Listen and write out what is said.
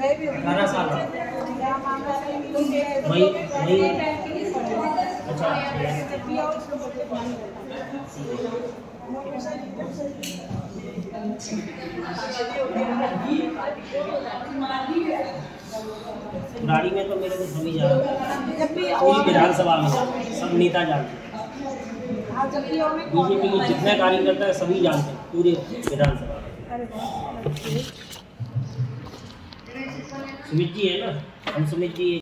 18 साल वही वही। अच्छा गाड़ी में तो मेरे को सभी जानते, पूरी विधानसभा में सब नेता जानते, बीजेपी के जितने कार्यकर्ता है सभी जानते हैं पूरे विधानसभा में। सुमित जी है ना, हम सुमित जी